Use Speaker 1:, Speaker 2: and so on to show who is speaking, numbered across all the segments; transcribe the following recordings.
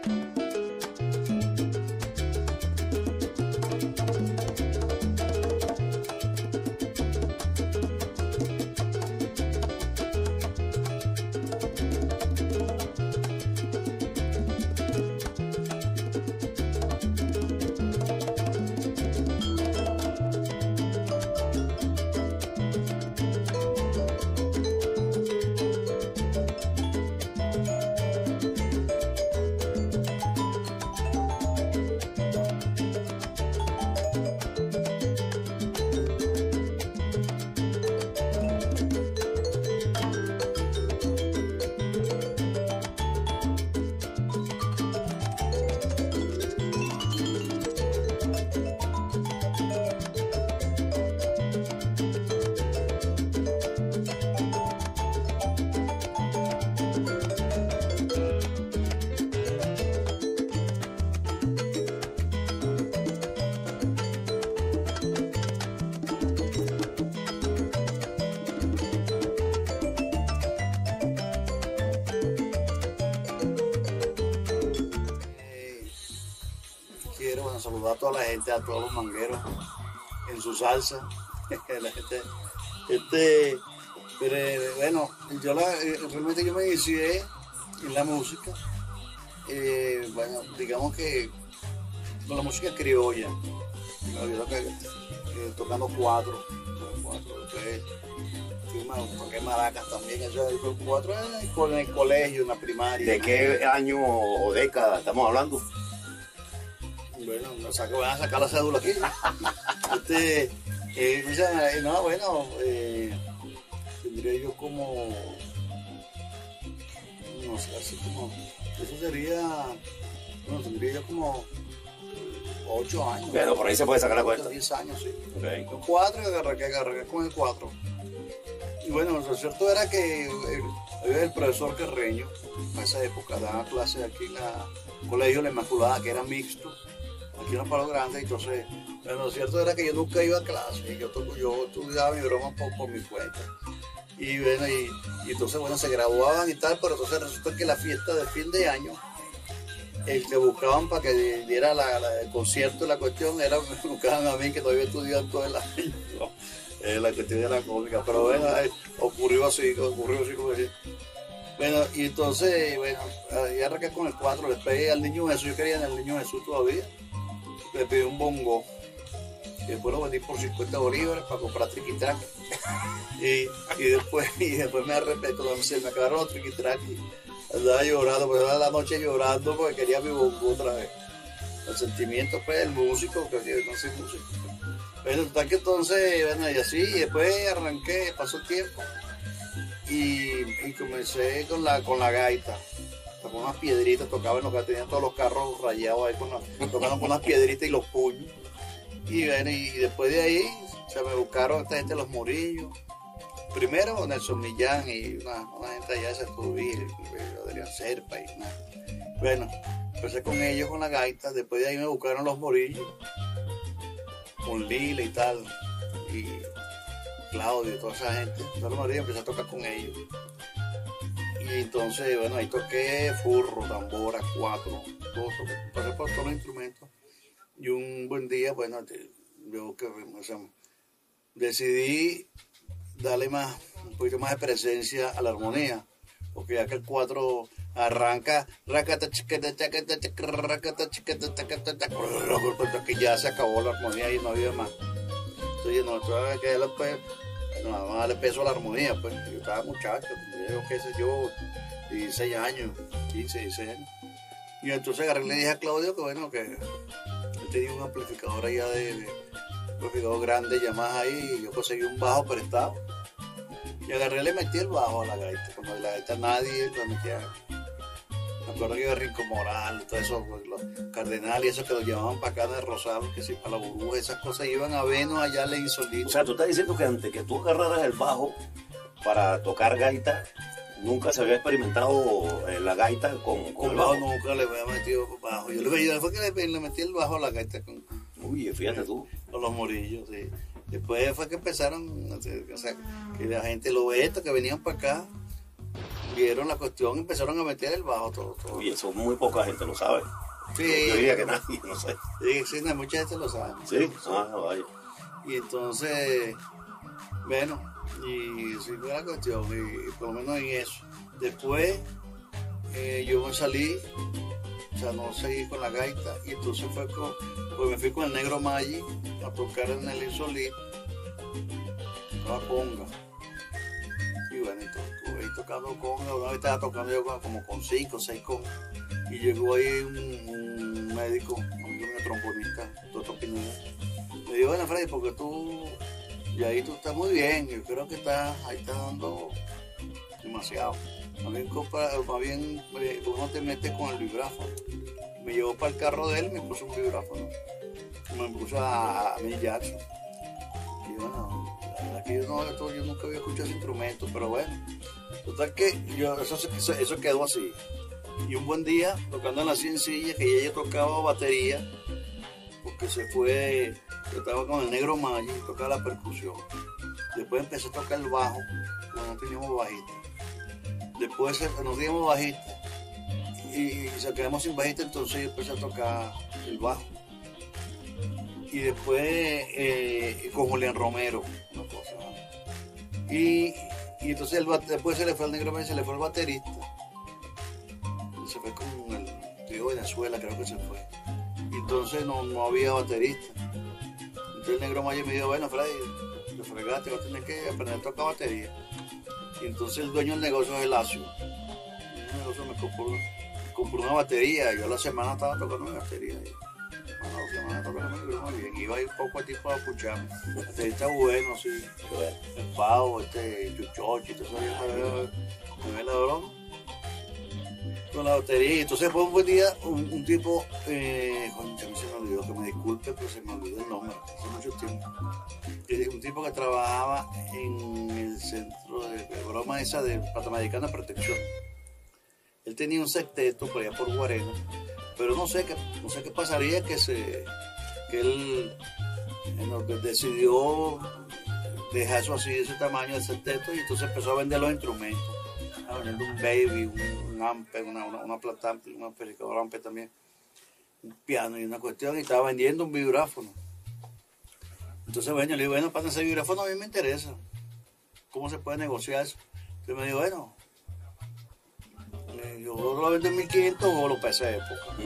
Speaker 1: Quiero saludar a toda la gente, a todos los mangueros en su salsa. La gente, pero bueno, realmente yo me inicié en la música, bueno, digamos que con la música criolla, tocando cuatro, después toqué maracas también, eso, cuatro en el colegio, en la primaria.
Speaker 2: ¿De qué año o década estamos hablando?
Speaker 1: Bueno, van a sacar la cédula aquí. No, bueno, tendría yo como, no sé, así como, eso sería, bueno, tendría yo como 8 años.
Speaker 2: Pero por ahí se puede sacar la cuenta.
Speaker 1: 10 años, sí.
Speaker 2: Okay.
Speaker 1: Con 4 y agarré con el 4. Y bueno, lo cierto era que había el profesor Carreño, en esa época daba clases aquí en el colegio La Inmaculada, que era mixto, aquí en los Palos Grandes. Entonces, bueno, lo cierto era que yo nunca iba a clase, yo estudiaba mi broma por mi cuenta. Y bueno, y entonces, bueno, se graduaban y tal, pero entonces resulta que la fiesta de fin de año, el que buscaban para que diera el concierto y la cuestión, me buscaban a mí, que todavía estudiaba todo el año, ¿no? La cuestión de la cómica, pero bueno, ocurrió así como decir. Bueno, y entonces, bueno, ya arranqué con el 4, después al Niño Jesús, yo quería en el Niño Jesús todavía, le pedí un bongo, y después lo vendí por 50 bolívares para comprar triquitrac, y después me arrepentí, cuando se me acabaron los triquitrac, andaba llorando, pues era la noche llorando porque quería mi bongo otra vez. El sentimiento, pues, del músico, que yo no soy músico. Bueno, total que entonces, bueno, y así, y después arranqué, pasó tiempo, y comencé con la gaita, con unas piedritas, tocaba en lo que tenían todos los carros rayados ahí, tocando con unas piedritas y los puños. Y bueno, y después de ahí, se me buscaron esta gente, los Murillos. Primero Nelson Millán y una gente allá de Sertubí, Adrián Serpa y nada. Bueno, empecé con ellos, con la gaita, después de ahí me buscaron los Murillos, con Lila y tal, y Claudio y toda esa gente. Todos los Murillos empecé a tocar con ellos. Y entonces, bueno, ahí toqué furro, tambora, cuatro, pasé por todos los instrumentos. Y un buen día, bueno, yo decidí darle un poquito más de presencia a la armonía, porque ya que el 4 arranca, que ya se acabó la armonía y no había más. Entonces, no, todavía que nada más darle peso a la armonía, pues yo estaba muchacho, tendría yo, qué sé yo, 16 años, 15, 16 años. Y entonces agarré y le dije a Claudio que bueno, que él tenía un amplificador allá un amplificador grande, Yamaha ahí, y yo conseguí un bajo prestado. Y agarré y le metí el bajo a la gaita, cuando la gaita nadie la metía. Me acuerdo que iba a Rincón Moral, todo eso, los Cardenales, esos que los llevaban para acá de Rosado, que sí, para la burbuja, esas cosas iban a Venus allá a la Insolita.
Speaker 2: O sea, tú estás diciendo que antes que tú agarraras el bajo para tocar gaita, nunca se había experimentado la gaita con el bajo.
Speaker 1: Nunca le había metido bajo. Yo fue que le metí el bajo a la gaita
Speaker 2: Uy, fíjate tú.
Speaker 1: Con los Murillos, sí. Después fue que empezaron, o sea, que la gente, los Betos que venían para acá, vieron la cuestión y empezaron a meter el bajo todo.
Speaker 2: Y eso muy poca gente lo sabe.
Speaker 1: Sí,
Speaker 2: Yo diría que nadie, no sé.
Speaker 1: sí, no, mucha gente lo sabe.
Speaker 2: Sí, vaya.
Speaker 1: Y entonces, bueno, y sí fue la cuestión, y por lo menos en eso. Después yo me salí, o sea, no seguí con la gaita, y entonces pues me fui con el Negro Maggi a tocar en el Insolí, la conga. Y bueno, estuve ahí tocando conga, una vez estaba tocando yo como con 5 o 6 congas, y llegó ahí un médico, un amigo mío trombonista, Toto Pineda. Me dijo, bueno, Freddy, porque y ahí tú estás muy bien, yo creo que ahí estás dando demasiado. Más bien uno te metes con el vibráfono. Me llevó para el carro de él, me puso un vibráfono. Me puso a Mick Jackson. Y bueno, la verdad que yo nunca había escuchado ese instrumento, pero bueno. Total que eso quedó así. Y un buen día, tocando en la ciencilla, que ella tocaba batería, porque yo estaba con el Negro Maggi, tocaba la percusión. Después empecé a tocar el bajo, cuando no teníamos bajista. Después nos dimos bajista y se quedamos sin bajista, entonces yo empecé a tocar el bajo. Y después con Julián Romero, una cosa. Y entonces después se le fue al Negro Maggi, se le fue el baterista. Se fue con el tío de Venezuela, creo que se fue. Y entonces no había baterista. Entonces el Negro Maggi me dijo, bueno, Freddy, te fregaste, vas a tener que aprender a tocar batería. Y entonces el dueño del negocio es el Lacio. El negocio me compró una batería. Yo a la semana estaba tocando mi batería. A la semana tocando mi batería. Bien. Iba a ir poco a tiempo a escucharme. Este está bueno, sí. El Pavo, Chuchochi, todo eso. Me ve la broma. Con la batería. Y entonces fue un buen día, un tipo, se me olvidó, que me disculpe, pero se me olvidó el nombre, hace mucho tiempo. Un tipo que trabajaba en el centro de broma esa de Panamericana Protección. Él tenía un sexteto por allá por Guarena, pero no sé qué pasaría que él decidió dejar eso así, de ese tamaño, el sexteto, y entonces empezó a vender los instrumentos. Estaba vendiendo un baby, un ampe, una platante, un amplificador ampe también, un piano y una cuestión, y estaba vendiendo un vibráfono. Entonces, bueno, yo le digo, bueno, para ese vibráfono a mí me interesa. ¿Cómo se puede negociar eso? Entonces me dijo, bueno, yo lo vendo en 1500 o lo pesé de época.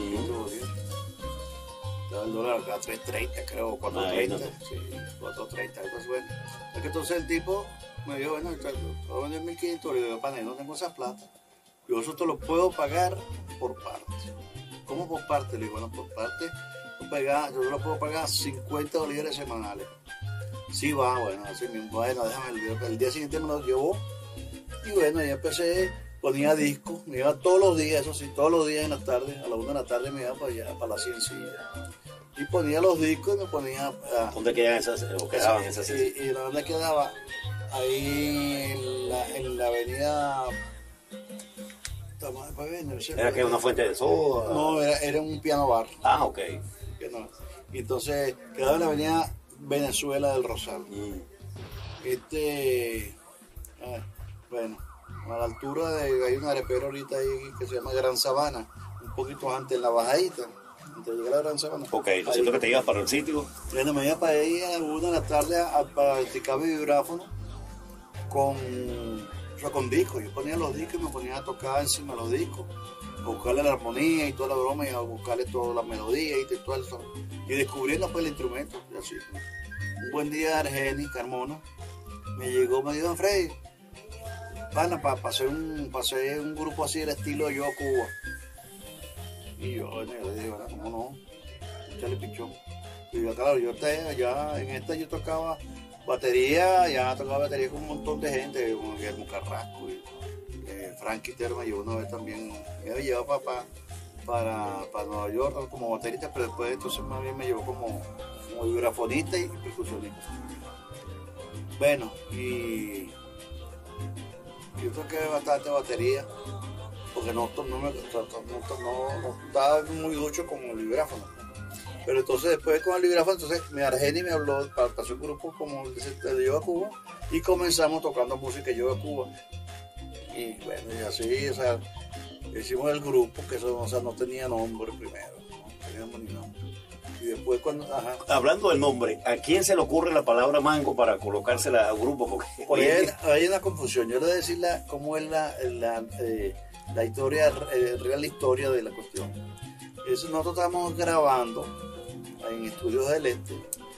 Speaker 1: Estaba el dólar acá a 3.30, creo, 4.30. Sí, 4.30, algo así. Bueno, es que entonces el tipo me dijo, bueno, lo vendo en 1500, le digo, pana, yo no tengo esa plata. Yo eso te lo puedo pagar por parte. ¿Cómo por parte? Le digo, bueno, por parte, yo lo puedo pagar 50 bolívares semanales. Sí va, bueno, así mismo, bueno, déjame, el día siguiente me lo llevó. Y bueno, ya empecé, ponía discos, me iba todos los días, eso sí, todos los días en la tarde, a la 1 de la tarde me iba para allá, para la ciencilla. Y ponía los discos y me ponía...
Speaker 2: ¿Dónde quedaban esas?
Speaker 1: Y la verdad quedaba ahí en la avenida...
Speaker 2: ¿Era que una fuente de soda?
Speaker 1: No, era un piano bar.
Speaker 2: Ah, ok.
Speaker 1: Y entonces quedaba en la avenida Venezuela del Rosal. Bueno, a la altura hay un arepero ahorita ahí que se llama Gran Sabana, un poquito antes en la bajadita, antes de llegar a Gran Sabana.
Speaker 2: Ok, lo siento que te ibas para el sitio.
Speaker 1: Bueno, me iba para ahí a la 1 de la tarde para practicar mi vibráfono con discos. Yo ponía los discos y me ponía a tocar encima de los discos, a buscarle la armonía y toda la broma, y a buscarle toda la melodía y todo eso, y descubriendo pues el instrumento. Y así. Un buen día Argeni Carmona me dijo, Freddy, pana, pasé un grupo así del estilo de Yo a Cuba. Y yo le dije, ¿cómo no? Échale pichón. Y yo, claro, yo tocaba batería con un montón de gente, como Guillermo Carrasco, y Frankie Terma, me llevó una vez también, me llevó para Nueva York como baterista, pero después entonces más bien me llevó como vibrafonista y percusionista. Bueno, y yo toqué bastante batería, porque no estaba muy ducho con el vibráfono. Pero entonces después con el vibráfono, entonces Argeni me habló para hacer un grupo como el de Yo a Cuba, y comenzamos tocando música Yo a Cuba. Y bueno, y así, o sea, hicimos el grupo, que eso, o sea, no tenía nombre primero, no teníamos ni nombre. Y después cuando, ajá.
Speaker 2: Hablando del nombre, ¿a quién se le ocurre la palabra mango para colocársela al grupo? Porque
Speaker 1: Hay una confusión. Yo le voy a decir cómo es la historia, real historia de la cuestión. Nosotros estábamos grabando en Estudios del Este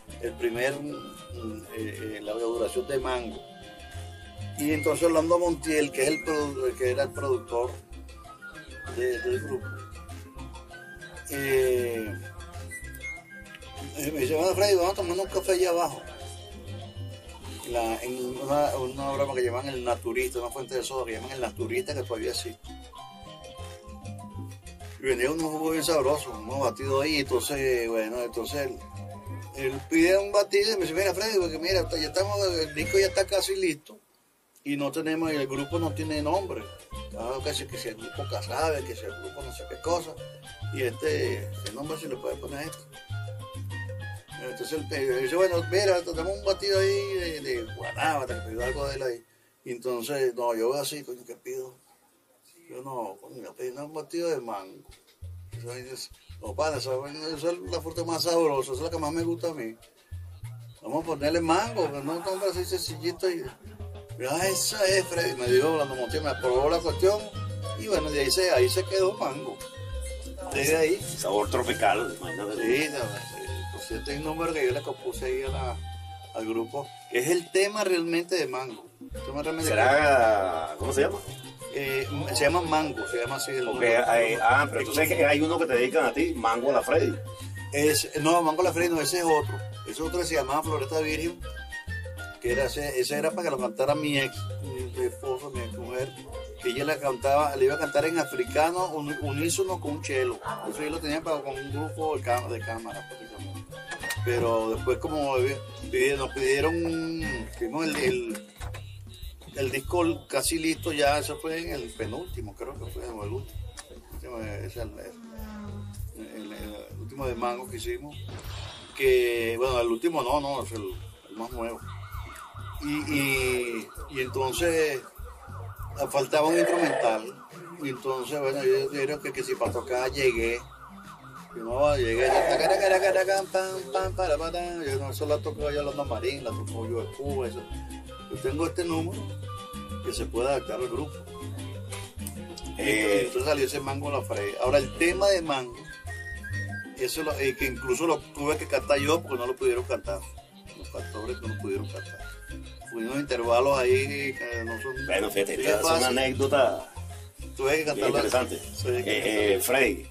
Speaker 1: la inauguración de Mango. Y entonces Orlando Montiel, que era el productor del grupo, me dice, bueno, Freddy, vamos a tomar un café allá abajo. En una broma que llaman el Naturista, una fuente de soda que llaman el Naturista, que todavía existe. Y venía unos jugos bien sabrosos, unos batidos ahí. Entonces, bueno, él pide un batido y me dice, mira, Freddy, porque mira, el disco ya está casi listo y no tenemos, el grupo no tiene nombre. Que si el grupo Casabe, que si el grupo no sé qué cosa. Y ¿qué nombre se le puede poner esto? Entonces él dice, bueno, mira, tenemos un batido ahí de guanábana, que pidió algo de él ahí. Y entonces, no, yo voy así, coño, ¿qué pido? Yo no, coño, pedí un batido de mango. No, pana, esa es la fruta más sabrosa, esa es la que más me gusta a mí. Vamos a ponerle mango, que no es un nombre así sencillito. Y esa es, Freddy, me dijo Orlando Montiel, me aprobó la cuestión. Y bueno, de ahí se quedó mango. Desde ahí.
Speaker 2: Sabor tropical, imagínate.
Speaker 1: Sí, este es un número que yo le compuse ahí al grupo. Es el tema realmente de Mango.
Speaker 2: ¿Será? ¿Cómo se llama?
Speaker 1: Se llama Mango, se llama así.
Speaker 2: Pero entonces hay uno que te dedican a ti, Mango a la Freddy.
Speaker 1: No, Mango a la Freddy no, ese es otro. Ese otro se llamaba Floresta Virgen, que ese era para que lo cantara mi ex esposo, mi ex mujer, que ella le iba a cantar en africano, unísono con un chelo. Eso yo lo tenía con un grupo de cámara, prácticamente. Pero después como nos pidieron, tuvimos el disco casi listo ya, eso fue en el penúltimo, creo que fue, o el último, es el último de Mango que hicimos, que bueno, el último no, es el más nuevo. Y entonces faltaba un instrumental, y entonces bueno, yo diría que si para tocar llegué, yo no llegué, yo no, eso la tocó yo Lando Marín, la tocó yo de Cuba, eso. Yo tengo este número que se puede adaptar al grupo. Entonces salió ese Mango a la Freddy. Ahora el tema de Mango, eso que incluso lo tuve que cantar yo porque no lo pudieron cantar. Los cantores no lo pudieron cantar. Fui unos intervalos ahí que no son.
Speaker 2: Bueno, fíjate, esta es una anécdota
Speaker 1: tuve que cantarla.
Speaker 2: Interesante. Freddy,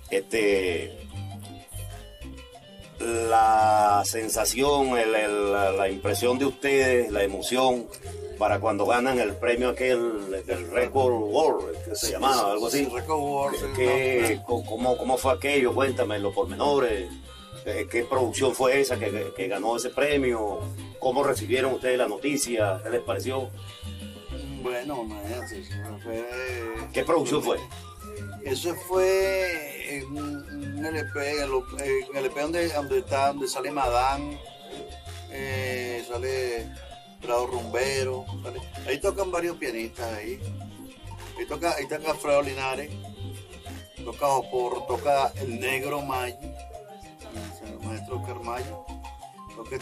Speaker 2: la sensación, la impresión de ustedes, la emoción para cuando ganan el premio aquel del Record World, que se llamaba, algo así.
Speaker 1: Record World.
Speaker 2: ¿Cómo fue aquello? Cuéntame los pormenores. ¿Qué producción fue esa que ganó ese premio? ¿Cómo recibieron ustedes la noticia? ¿Qué les pareció?
Speaker 1: Bueno,
Speaker 2: ¿qué producción fue?
Speaker 1: Eso fue en un LP, en el LP donde sale Madán, sale Prado Rumbero, ahí tocan varios pianistas ahí toca Alfredo Linares, toca Oporro, toca el Negro Mayo, el maestro Oscar Mayo, toca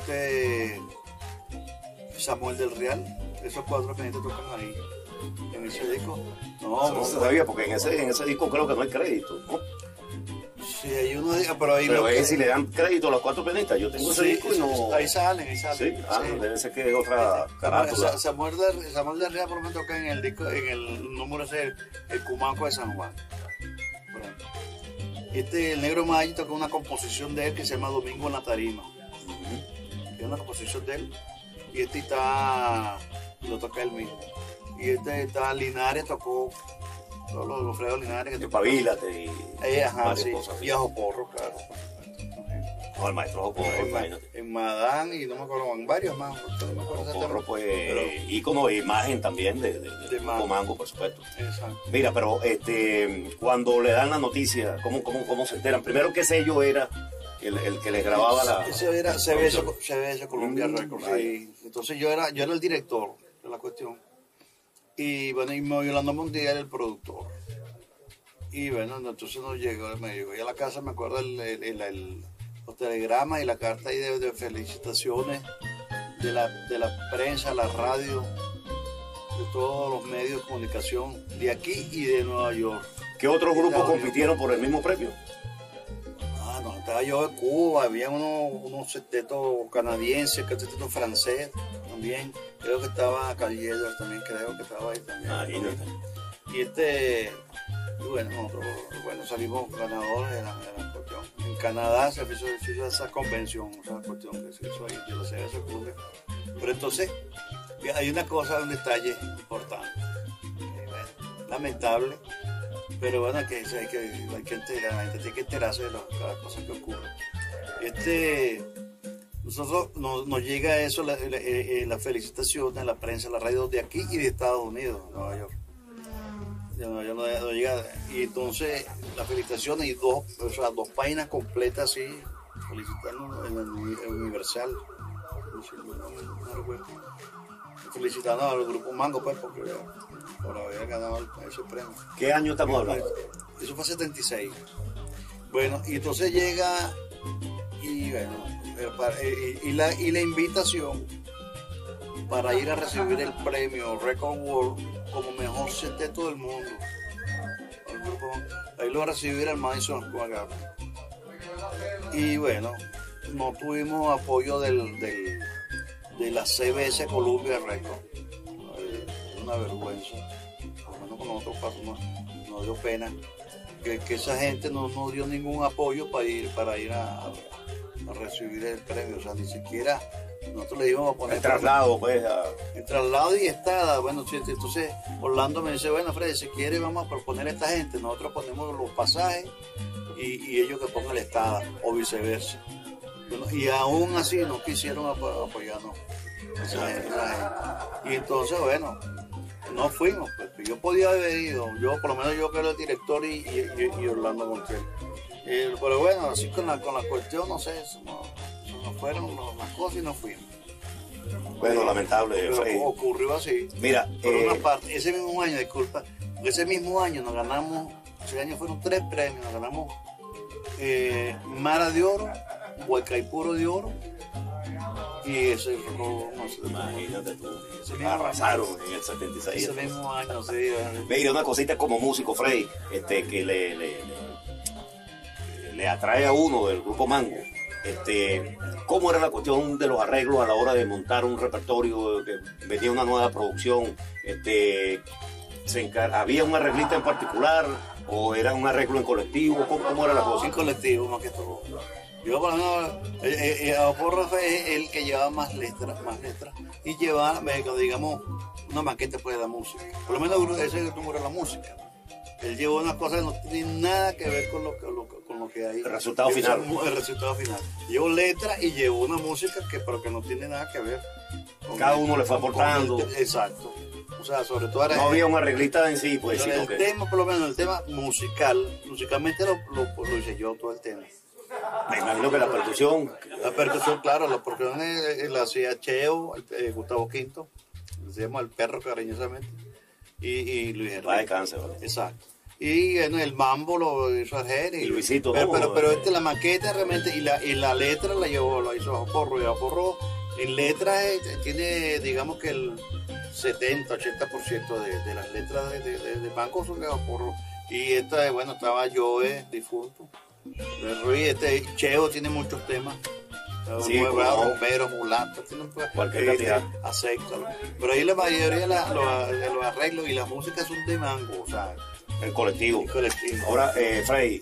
Speaker 1: Samuel del Real, esos cuatro pianistas tocan ahí. En ese disco
Speaker 2: no se sabía, porque en ese disco creo que no hay crédito, ¿no?
Speaker 1: Sí, hay uno, pero ahí
Speaker 2: pero si le dan crédito a los cuatro pianistas. Yo tengo ese disco y no.
Speaker 1: Ahí salen.
Speaker 2: Sí, debe ser que es otra carátula.
Speaker 1: Samuel del Real por lo menos toca en el disco, en el número ese, el Cumanco de San Juan, por ejemplo. El Negro Mayo toca una composición de él que se llama Domingo en la Tarima. Es una composición de él. Y lo toca él mismo. Y está Linares, tocó los Fredos Linares.
Speaker 2: Que Pavílate y
Speaker 1: varias cosas. Y a Oporro, claro.
Speaker 2: No, el maestro Oporro, imagínate.
Speaker 1: En Madán y no me acuerdo, en varios más. No
Speaker 2: Oporro, pues, ícono de imagen también de Mango, por supuesto.
Speaker 1: Exacto.
Speaker 2: Mira, pero cuando le dan la noticia, ¿cómo se enteran? Primero, ¿qué sello era el que les grababa la...?
Speaker 1: Eso era CBS Columbia Records. Entonces yo era el director de la cuestión. Y bueno, y Yolanda Montiel, el productor. Y bueno, entonces me llegó ya a la casa, me acuerdo los telegramas y la carta ahí de felicitaciones de la prensa, la radio, de todos los medios de comunicación de aquí y de Nueva York.
Speaker 2: ¿Qué otros grupos compitieron por el mismo premio?
Speaker 1: No, estaba yo de Cuba, había unos sextetos canadienses, sextetos francés también. Creo que estaba Calleller también, creo que estaba ahí también. Y bueno, nosotros salimos ganadores de la cuestión. En Canadá se hizo esa convención, esa cuestión que se hizo ahí de la CBS Colombia. Pero entonces, hay una cosa, un detalle importante, lamentable, pero bueno, la gente tiene que enterarse de cada cosa que ocurre. Nosotros nos llega eso, la felicitación de la prensa, la radio de aquí y de Estados Unidos, Nueva York. No llega, y entonces la felicitación y dos páginas completas así, felicitando en el Universal, felicitando al grupo Mango, pues, por haber ganado ese premio.
Speaker 2: ¿Qué año estamos hablando?
Speaker 1: Eso fue 76. Bueno, y entonces llega y bueno, y la invitación para ir a recibir el premio Record World como mejor sexteto del mundo. Ahí lo va a recibir el Madison Square Garden. Y bueno, no tuvimos apoyo de la CBS Columbia Records. Una vergüenza. Por lo menos con nosotros nos dio pena que esa gente no dio ningún apoyo para ir a recibir el premio. O sea, ni siquiera nosotros le íbamos a poner
Speaker 2: el traslado, pues.
Speaker 1: El traslado y estada. Bueno, entonces Orlando me dice, bueno, Freddy, si quiere vamos a proponer a esta gente. Nosotros ponemos los pasajes y ellos que pongan la estada, o viceversa. Bueno, y aún así no quisieron apoyarnos esa gente. Y entonces, bueno, no fuimos. Pues. Yo podía haber ido, por lo menos yo que era el director y Orlando Montiel. Pero bueno, así con la cuestión, no sé, nos fueron las cosas y nos fuimos.
Speaker 2: Bueno, lamentable.
Speaker 1: Pero ocurrió así.
Speaker 2: Mira,
Speaker 1: por una parte, ese mismo año, disculpa, ese mismo año nos ganamos, ese año fueron 3 premios, nos ganamos Mara de Oro, Huaycaipuro de Oro y ese
Speaker 2: imagínate tú, arrasaron en el 76.
Speaker 1: Ese mismo año, sí.
Speaker 2: Mira, una cosita como músico, Freddy, que le atrae a uno del grupo Mango. ¿Cómo era la cuestión de los arreglos a la hora de montar un repertorio, que venía una nueva producción? ¿Había un arreglista en particular o era un arreglo en colectivo? ¿Cómo era la cosa?
Speaker 1: En colectivo, más que todo. Yo, por ejemplo, Aporro fue el que llevaba más letras, y llevaba, digamos, una maqueta pues, de la música. Por lo menos ese número de la música. Él llevó unas cosas que no tienen nada que ver con lo que hay.
Speaker 2: El resultado final.
Speaker 1: El resultado final. Llevó letras y llevó una música pero que no tiene nada que ver.
Speaker 2: Cada uno le fue aportando.
Speaker 1: Exacto. O sea, sobre todo era...
Speaker 2: No había un arreglista en sí, pues.
Speaker 1: Pero el tema, por lo menos el tema musicalmente lo hice yo todo el tema.
Speaker 2: Me imagino que la percusión.
Speaker 1: La percusión, claro, la percusión la hacía Cheo, Gustavo Quinto, se llama El Perro cariñosamente, y Luis Enrique.
Speaker 2: Va de cáncer, ¿vale?
Speaker 1: Exacto. Y en el mambo lo hizo Argeri.
Speaker 2: Y Luisito,
Speaker 1: pero la maqueta realmente, y la letra la hizo Aporro, y Aporro en letras tiene, digamos que el 70-80% de las letras de Mango son de Aporro. Y estaba Joe, difunto. Ruiz, Cheo tiene muchos temas.
Speaker 2: Sí,
Speaker 1: Bombero, Mulato,
Speaker 2: cualquier cantidad.
Speaker 1: Acéptalo. Pero ahí la mayoría de los arreglos y la música son de Mango, o sea,
Speaker 2: el colectivo. Ahora, Freddy,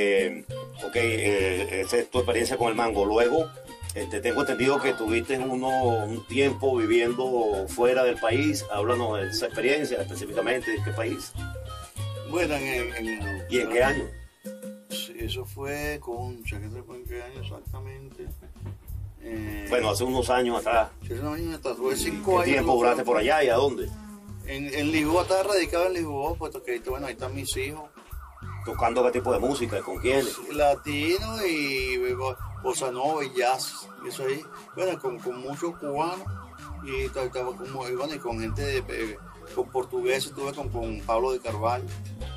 Speaker 2: esa es tu experiencia con el Mango. Luego, tengo entendido que tuviste un tiempo viviendo fuera del país. Háblanos de esa experiencia, específicamente de qué país.
Speaker 1: Bueno,
Speaker 2: ¿Y en qué año?
Speaker 1: Eso fue ¿en qué año exactamente?
Speaker 2: Bueno, hace unos años atrás.
Speaker 1: Hace unos años atrás, tuve 5
Speaker 2: años. ¿Qué tiempo duraste por allá y a dónde?
Speaker 1: En Lisboa, estaba radicado en Lisboa, puesto que ahí están mis hijos.
Speaker 2: ¿Tocando qué tipo de música? ¿Con quiénes?
Speaker 1: Latino y bossa nova y jazz, eso ahí. Bueno, con muchos cubanos y con gente con Portugués estuve con Pablo de Carvalho.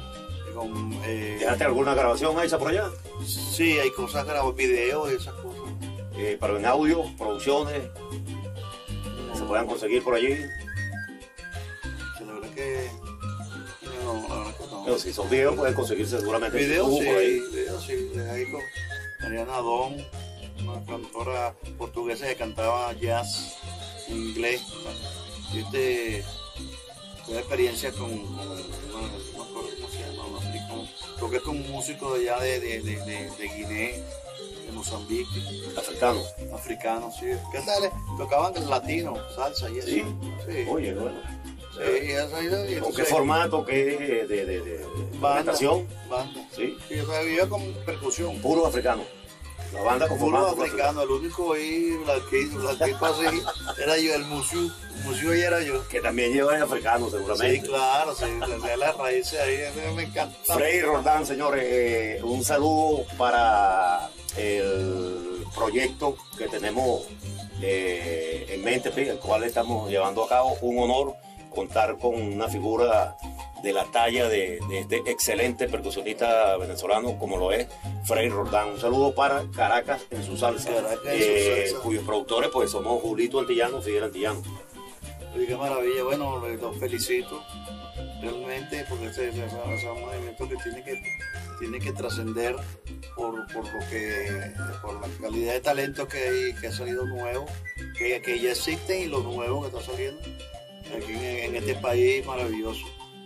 Speaker 2: ¿Dejaste alguna grabación hecha por allá?
Speaker 1: Sí, hay cosas grabadas, videos y esas cosas.
Speaker 2: Pero en audio, producciones, se puedan conseguir por allí.
Speaker 1: La verdad que no, la verdad que no.
Speaker 2: Pero si son videos, pueden conseguirse seguramente.
Speaker 1: Videos sí,
Speaker 2: por ahí.
Speaker 1: videos sí, de ahí con Mariana Don, una cantora portuguesa que cantaba jazz en inglés. Y tuve experiencia con no me acuerdo cómo se llama, un africano. Toqué con un músico de allá de Guinea, de Mozambique. Africano, sí. ¿Qué tal? Tocaban latino, salsa y eso.
Speaker 2: Sí.
Speaker 1: Sí.
Speaker 2: Oye, bueno.
Speaker 1: Sí, esa idea.
Speaker 2: ¿Con qué formato? ¿Qué de presentación?
Speaker 1: Banda.
Speaker 2: Sí.
Speaker 1: Sí, o sea, vivía con percusión.
Speaker 2: Puro africano. La banda con
Speaker 1: Puro
Speaker 2: formato
Speaker 1: africano. El único ahí, blanquito así, era yo, el museo y era yo.
Speaker 2: que también lleva el africano seguramente.
Speaker 1: Sí, claro, sí, desde las raíces ahí, me encanta.
Speaker 2: Freddy Roldán, señores, un saludo para el proyecto que tenemos en mente, el cual estamos llevando a cabo. Un honor contar con una figura de la talla de este excelente percusionista venezolano como lo es Freddy Roldán. Un saludo para Caracas en su salsa, cuyos productores pues somos Julito Antillano, Fidel Antillano.
Speaker 1: Oye, qué maravilla, bueno, los felicito realmente porque es un movimiento que tiene que trascender por la calidad de talento que ha salido nuevo, que ya existen y lo nuevo que está saliendo aquí en este país maravilloso.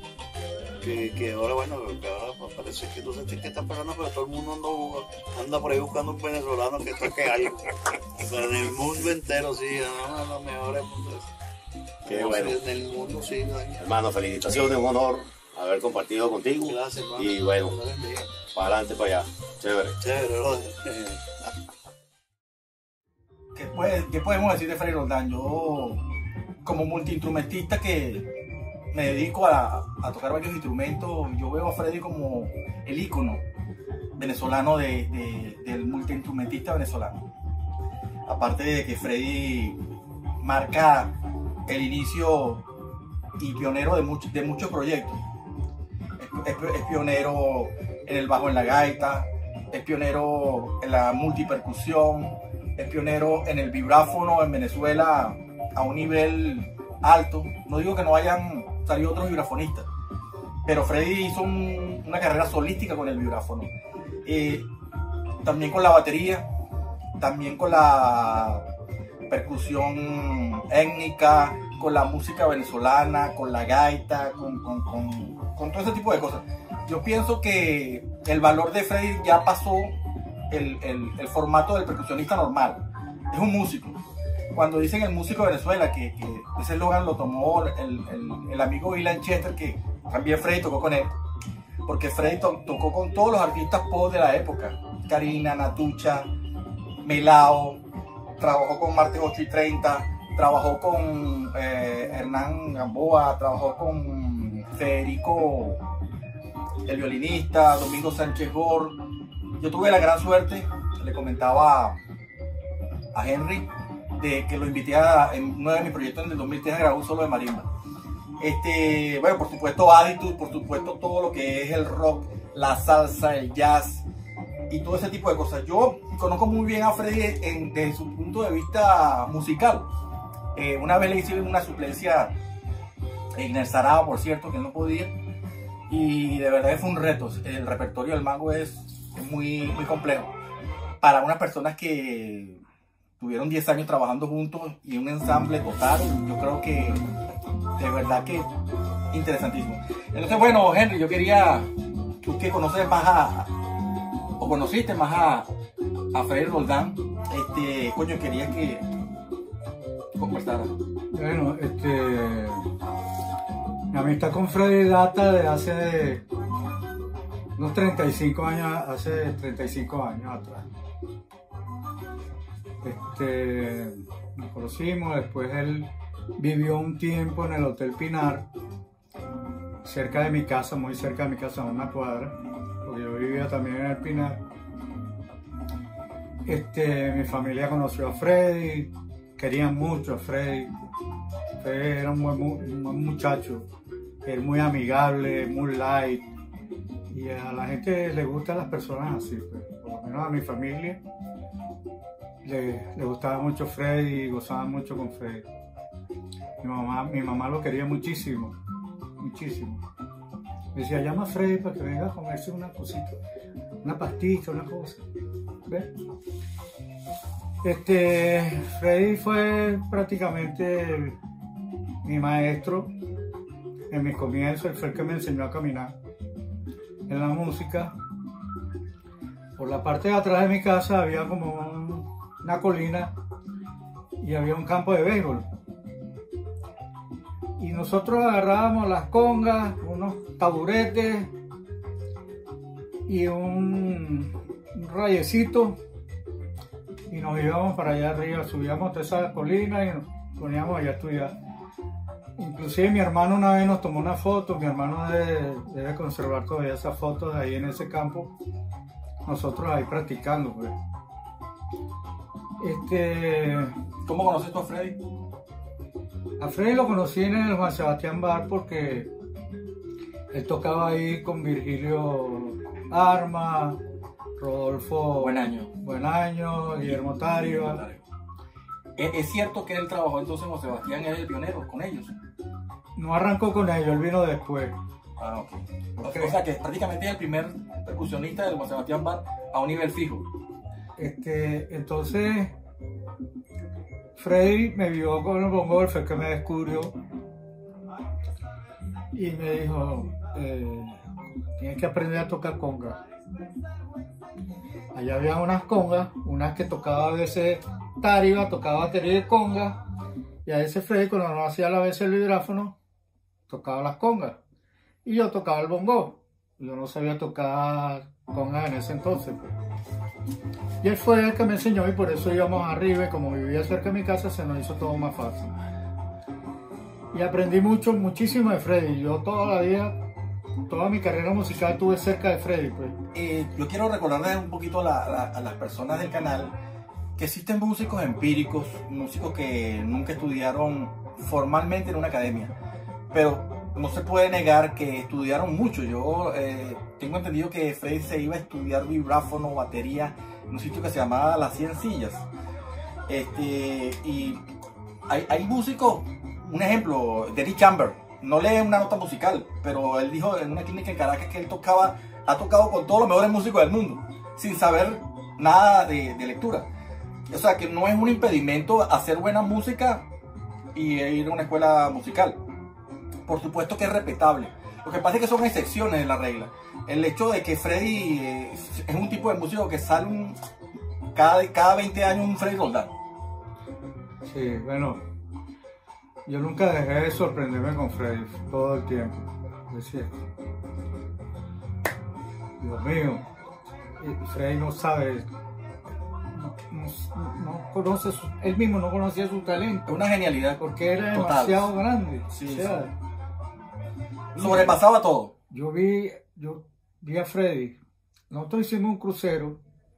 Speaker 1: Que ahora, bueno, que ahora parece que no sé qué está pasando, pero todo el mundo anda por ahí buscando un venezolano que toque algo. Pero en el mundo entero, sí, no, los mejores.
Speaker 2: Qué bueno.
Speaker 1: En el mundo, sí.
Speaker 2: Hermano, felicitaciones, un honor haber compartido contigo.
Speaker 1: Gracias, hermano.
Speaker 2: Y bueno, para adelante, para allá. Chévere.
Speaker 1: Chévere, brother.
Speaker 3: ¿Qué podemos decir de Freddy Roldán? Yo, como multiinstrumentista que me dedico a tocar varios instrumentos, yo veo a Freddy como el ícono venezolano del multiinstrumentista venezolano. Aparte de que Freddy marca el inicio y pionero de muchos proyectos. Es pionero en el bajo en la gaita, es pionero en la multipercusión, es pionero en el vibráfono en Venezuela a un nivel alto. No digo que no hayan salido otros vibrafonistas, pero Freddy hizo una carrera solística con el vibráfono, también con la batería, también con la percusión étnica, con la música venezolana, con la gaita, con todo ese tipo de cosas. Yo pienso que el valor de Freddy ya pasó el formato del percusionista normal. Es un músico. Cuando dicen el músico de Venezuela, que ese eslogan lo tomó el amigo Ilan Chester, que también Freddy tocó con él, porque Freddy tocó con todos los artistas pop de la época: Karina, Natucha, Melao, trabajó con Martes 8 y 30, trabajó con Hernán Gamboa, trabajó con Federico, el violinista, Domingo Sánchez Gor. Yo tuve la gran suerte, le comentaba a Henry, de que lo invité en uno de mis proyectos en el 2003 a grabar un solo de marimba. Bueno, por supuesto Attitude, por supuesto todo lo que es el rock, la salsa, el jazz y todo ese tipo de cosas. Yo conozco muy bien a Freddy desde su punto de vista musical. Una vez le hice una suplencia en el Sarao, por cierto, que él no podía, y de verdad fue un reto. El repertorio del mango es muy, muy complejo para unas personas que tuvieron 10 años trabajando juntos y un ensamble total. Yo creo que de verdad que interesantísimo. Entonces, bueno, Henry, yo quería, tú que conoces más o conociste más a Freddy Roldán, coño, quería que conversara.
Speaker 4: Bueno, mi amistad con Freddy data de hace unos 35 años, hace 35 años atrás. Nos conocimos, después él vivió un tiempo en el Hotel Pinar, cerca de mi casa, muy cerca de mi casa, a una cuadra, porque yo vivía también en el Pinar. Mi familia conoció a Freddy, querían mucho a Freddy. Freddy era un buen muchacho, es muy amigable, muy light, y a la gente le gustan las personas así, pues. Por lo menos a mi familia le gustaba mucho Freddy y gozaba mucho con Freddy. Mi mamá lo quería muchísimo, muchísimo. Me decía, llama a Freddy para que venga a comerse una cosita, una pastita, una cosa. ¿Ves? Freddy fue prácticamente mi maestro en mis comienzos. Él fue el que me enseñó a caminar en la música. Por la parte de atrás de mi casa había como una colina y había un campo de béisbol. Y nosotros agarrábamos las congas, unos taburetes y un rayecito y nos íbamos para allá arriba, subíamos toda esa colina y nos poníamos allá a estudiar. Inclusive mi hermano una vez nos tomó una foto, mi hermano debe conservar todavía esas fotos de ahí en ese campo, nosotros ahí practicando, pues.
Speaker 3: ¿Cómo conoces tú a Freddy?
Speaker 4: A Freddy lo conocí en el Juan Sebastián Bar porque él tocaba ahí con Virgilio Arma, Rodolfo Buenaño, Guillermo Tario.
Speaker 3: ¿Es cierto que él trabajó entonces con Sebastián, es el pionero con ellos?
Speaker 4: No arrancó con ellos, él vino después.
Speaker 3: Ah, ok. O sea que prácticamente es el primer percusionista del Juan Sebastián Bar a un nivel fijo.
Speaker 4: Entonces Freddy me vio con el bongo, fue el que me descubrió y me dijo, tienes que aprender a tocar conga. Allá había unas congas, unas que tocaba a veces Tario, tocaba batería de conga, y a veces Freddy, cuando no hacía a veces el vibráfono, tocaba las congas y yo tocaba el bongo. Yo no sabía tocar congas en ese entonces, pues. Y él fue el que me enseñó y por eso íbamos arriba y como vivía cerca de mi casa se nos hizo todo más fácil. Y aprendí muchísimo de Freddy. Yo toda la vida, toda mi carrera musical tuve cerca de Freddy, pues.
Speaker 3: Yo quiero recordarles un poquito a las personas del canal que existen músicos empíricos, músicos que nunca estudiaron formalmente en una academia, pero no se puede negar que estudiaron mucho. Yo tengo entendido que Freddy se iba a estudiar vibráfono, batería, en un sitio que se llamaba Las 100 Sillas. Y hay músicos, un ejemplo, Derry Chamber, no lee una nota musical, pero él dijo en una clínica en Caracas que él ha tocado con todos los mejores músicos del mundo, sin saber nada de lectura. O sea que no es un impedimento hacer buena música y ir a una escuela musical. Por supuesto que es respetable. Lo que pasa es que son excepciones de la regla. El hecho de que Freddy es un tipo de músico que sale cada 20 años un Freddy Roldán.
Speaker 4: Sí, bueno, yo nunca dejé de sorprenderme con Freddy todo el tiempo. Decía, Dios mío, Freddy no sabe, no conoce, él mismo no conocía su talento.
Speaker 3: Una genialidad.
Speaker 4: Porque era
Speaker 3: total,
Speaker 4: demasiado grande.
Speaker 3: Sí,
Speaker 4: o sea,
Speaker 3: sí. Sobrepasaba todo.
Speaker 4: Yo vi a Freddy. Nosotros hicimos un crucero.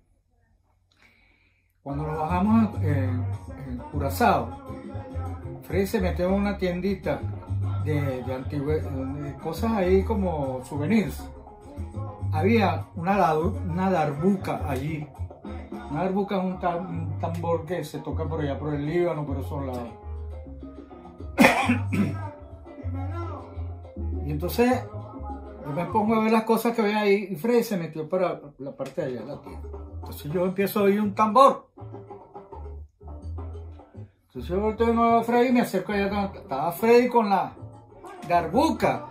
Speaker 4: Cuando nos bajamos en Curazao, Freddy se metió en una tiendita de cosas ahí como souvenirs. Había una darbuca allí. Una darbuca es un tambor que se toca por allá, por el Líbano, por esos lados. Y entonces yo me pongo a ver las cosas que ve ahí y Freddy se metió para la parte de allá de la tienda. Entonces yo empiezo a oír un tambor. Entonces yo volteo de nuevo a Freddy y me acerco allá. Estaba Freddy con la darbuca.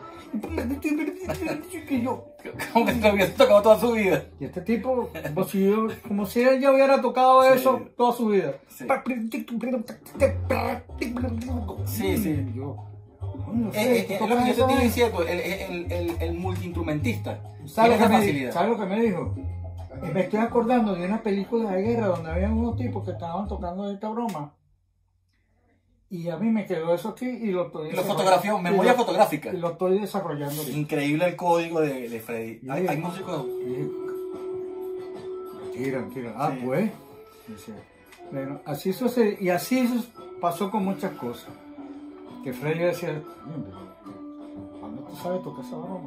Speaker 4: Y yo,
Speaker 3: como que te hubiese tocado toda su vida.
Speaker 4: Y este tipo, como si él ya hubiera tocado eso toda su vida.
Speaker 3: Sí.
Speaker 4: Sí.
Speaker 3: Sí.
Speaker 4: Yo,
Speaker 3: Lo que yo te estoy diciendo, el multiinstrumentista.
Speaker 4: ¿Sabes lo que me dijo? Me estoy acordando de una película de guerra donde había unos tipos que estaban tocando esta broma. Y a mí me quedó eso aquí y lo estoy
Speaker 3: fotografió, memoria fotográfica.
Speaker 4: Y lo estoy desarrollando ahorita.
Speaker 3: Increíble el código de Freddy. Hay músicos.
Speaker 4: Tira. Ah,
Speaker 3: Sí.
Speaker 4: pues. Bueno, así sucede. Y así pasó con muchas cosas. que Freddy decía, ¿cuándo tú sabes tocar esa broma?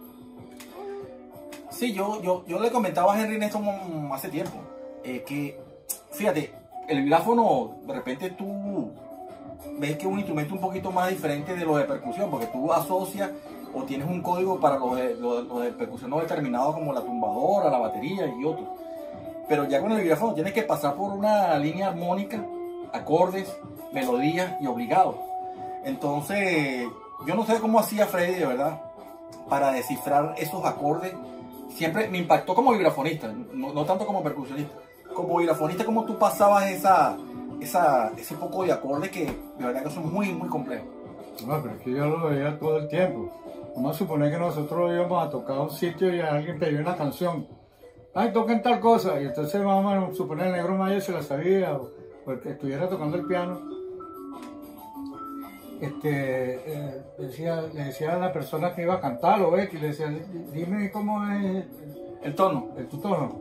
Speaker 3: Sí, yo le comentaba a Henry en esto hace tiempo, que, fíjate, el vibráfono, de repente tú ves que es un instrumento un poquito más diferente de los de percusión, porque tú asocias o tienes un código para los de percusión no determinado, como la tumbadora, la batería y otros. Pero ya con el vibráfono tienes que pasar por una línea armónica, acordes, melodías y obligados. Entonces, yo no sé cómo hacía Freddy, de verdad, para descifrar esos acordes. Siempre me impactó como vibrafonista, no tanto como percusionista. Como vibrafonista, como tú pasabas ese poco de acordes que de verdad que son muy, muy complejos.
Speaker 4: No, pero es que yo lo veía todo el tiempo. Vamos a suponer que nosotros íbamos a tocar a un sitio y alguien pedía una canción. Ay, toquen tal cosa. Y entonces vamos a suponer el Negro Maya se la sabía o el que estuviera tocando el piano. Le decía a la persona que iba a cantarlo, ¿ves? Que le decía, dime cómo es
Speaker 3: El tono.
Speaker 4: tu tono.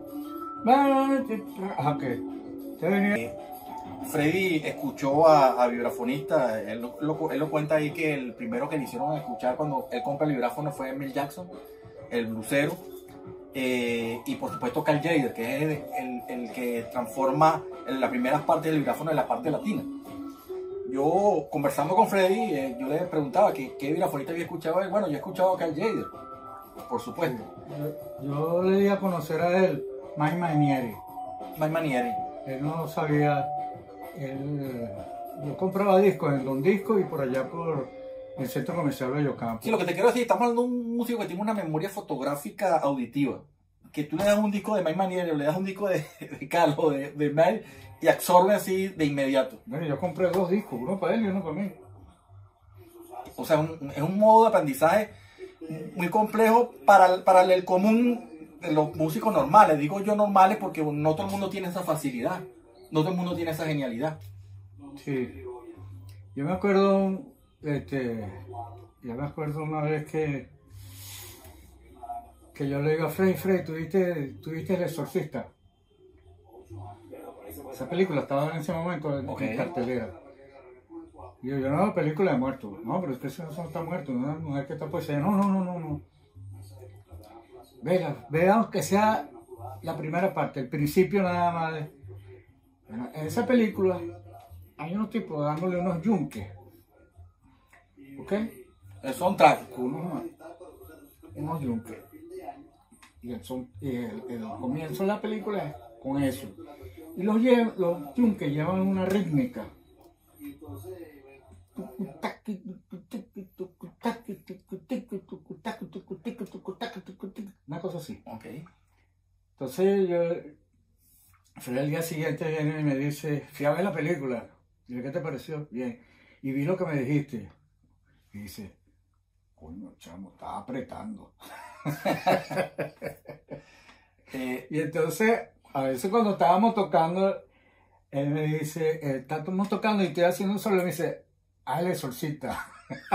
Speaker 4: Ok. Usted venía.
Speaker 3: Freddy escuchó a vibrafonista, él lo cuenta ahí que el primero que le hicieron escuchar cuando él compra el vibráfono fue Emil Jackson, el blusero, y por supuesto Carl Jader, que es el que transforma las primeras partes del vibráfono en la parte latina. Yo, conversando con Freddy, yo le preguntaba qué vibrafonista había escuchado él. Bueno, yo he escuchado a Carl Jader, por supuesto.
Speaker 4: Yo le di a conocer a él, Mike Manieri.
Speaker 3: Mike Manieri.
Speaker 4: Él no sabía, yo compraba discos en Don Disco y por allá por el centro comercial de Yocampo.
Speaker 3: Sí, lo que te quiero decir, estamos hablando de un músico que tiene una memoria fotográfica auditiva. Que tú le das un disco de Mike Manieri o le das un disco de Carlos, de Mike, y absorbe así de inmediato.
Speaker 4: Bueno, yo compré 2 discos, uno para él y uno para mí.
Speaker 3: O sea, es un modo de aprendizaje muy complejo para el común de los músicos normales. Digo yo normales porque no todo el mundo tiene esa facilidad, no todo el mundo tiene esa genialidad.
Speaker 4: Sí, yo me acuerdo, una vez que yo le digo a Freddy, ¿tuviste El Exorcista? Esa película estaba en ese momento en cartelera. Y yo no, película de muertos. No, pero es que ese no está muerto, una mujer que está poseída. No. Veamos que sea la primera parte, el principio nada más. Bueno, en esa película hay unos tipos dándole unos yunques. ¿Ok?
Speaker 3: El soundtrack.
Speaker 4: Unos yunques. Y el comienzo de la película es con eso. Y los yunques llevan una rítmica. Una cosa así.
Speaker 3: Okay.
Speaker 4: Entonces Fred al día siguiente viene y me dice, fui a ver la película. Y yo, ¿qué te pareció? Bien. Y vi lo que me dijiste. Y dice, coño, chamo, estaba apretando. Y entonces, a veces cuando estábamos tocando, él me dice, estamos tocando y estoy haciendo un solo, y me dice, El Exorcista.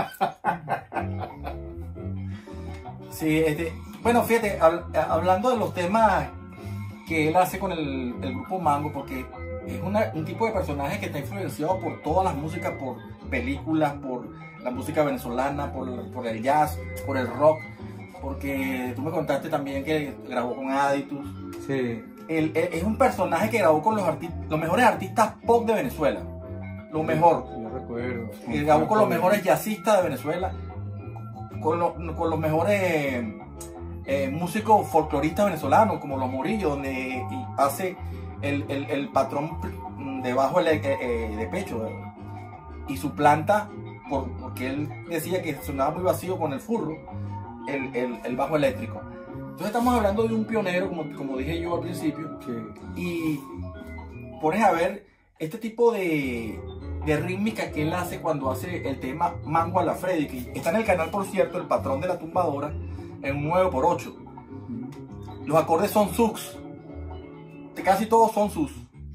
Speaker 3: Sí, bueno, fíjate, hablando de los temas que él hace con el grupo Mango, porque es un tipo de personaje que está influenciado por todas las músicas, por películas, por la música venezolana, por el jazz, por el rock, porque tú me contaste también que grabó con Aditus.
Speaker 4: Sí.
Speaker 3: Él es un personaje que grabó con los mejores artistas pop de Venezuela, lo mejor.
Speaker 4: Yo recuerdo.
Speaker 3: Grabó con los mejores jazzistas de Venezuela, con los mejores músicos folcloristas venezolanos, como Los Morillos, donde hace el patrón de bajo de pecho, y su planta, porque él decía que sonaba muy vacío con el furro, el bajo eléctrico. Entonces estamos hablando de un pionero, como dije yo al principio,
Speaker 4: Sí.
Speaker 3: y pones a ver este tipo de rítmica que él hace cuando hace el tema Mango a la Freddy, que está en el canal, por cierto, El Patrón de la Tumbadora, en un 9x8. Los acordes son sus, casi todos son sus.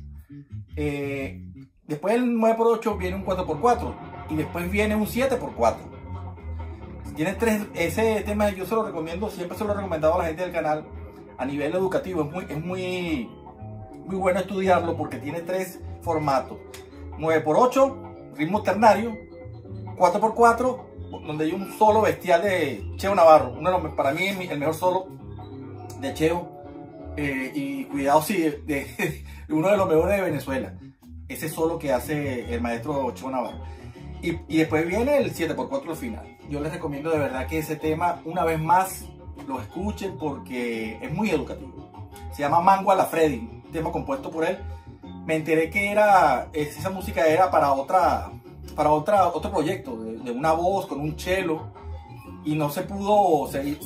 Speaker 3: Después del 9x8 viene un 4x4 y después viene un 7x4. Tiene ese tema yo se lo recomiendo, siempre se lo he recomendado a la gente del canal a nivel educativo. Es muy bueno estudiarlo porque tiene 3 formatos: 9x8, ritmo ternario, 4x4, donde hay un solo bestial de Cheo Navarro, para mí el mejor solo de Cheo, y cuidado si de uno de los mejores de Venezuela, ese solo que hace el maestro Cheo Navarro. Y después viene el 7x4 al final. Yo les recomiendo de verdad que ese tema, una vez más, lo escuchen porque es muy educativo. Se llama Mango a la Freddy, un tema compuesto por él. Me enteré que esa música era para otro proyecto, de una voz con un cello, y no se pudo seguir.